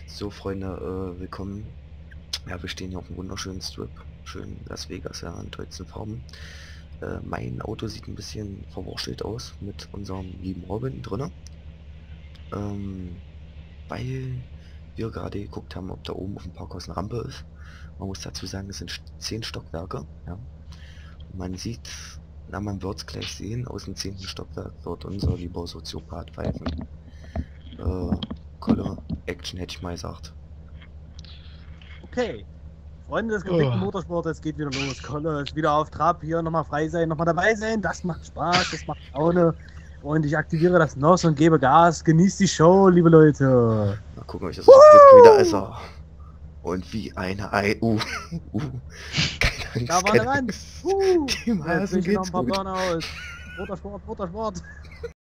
So, Freunde, willkommen. Ja, wir stehen hier auf einem wunderschönen Strip. Schön Las Vegas, ja, in tollsten Farben. Mein Auto sieht ein bisschen verwurschtelt aus mit unserem lieben Robin drinne. Ähm, Weil wir gerade geguckt haben, ob da oben auf dem Parkhaus eine Rampe ist. Man muss dazu sagen, es sind 10 Stockwerke, ja. Und man sieht, na, man wird es gleich sehen, aus dem 10. Stockwerk wird unser lieber Soziopath pfeifen. Kolle Action hätte ich mal gesagt. Okay, Freunde des gefickten Oh. Motorsports, es geht wieder los. Kolle ist wieder auf Trab, hier nochmal frei sein, nochmal dabei sein. Das macht Spaß, das macht Laune. Und ich aktiviere das NOS und gebe Gas. Genießt die Show, liebe Leute. Mal gucken, ob ich das Glück wieder esse. Und wie eine Ei. Keine Da Angst, war eine keine Wand. Angst. Dem Dem Hasen noch ein geht's paar gut. Burnout. Motorsport, Motorsport.